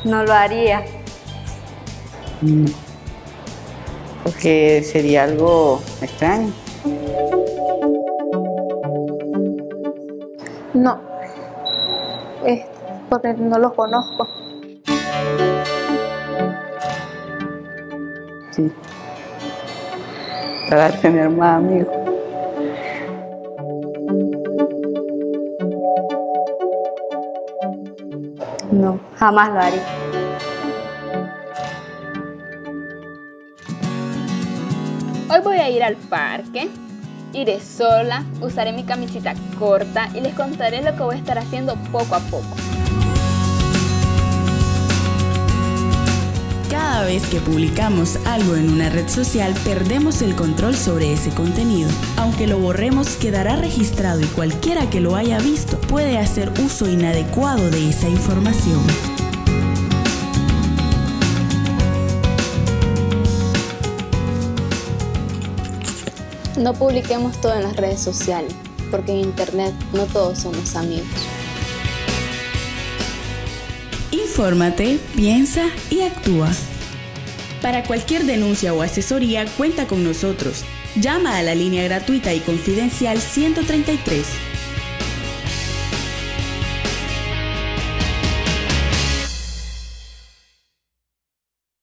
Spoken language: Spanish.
No lo haría. No. Porque sería algo extraño. No, es porque no los conozco. Sí. Para tener más amigos. No, jamás lo haría. Hoy voy a ir al parque, iré sola, usaré mi camiseta corta y les contaré lo que voy a estar haciendo poco a poco. Cada vez que publicamos algo en una red social, perdemos el control sobre ese contenido. Aunque lo borremos, quedará registrado y cualquiera que lo haya visto puede hacer uso inadecuado de esa información. No publiquemos todo en las redes sociales, porque en internet no todos somos amigos. Infórmate, piensa y actúa. Para cualquier denuncia o asesoría, cuenta con nosotros. Llama a la línea gratuita y confidencial 133.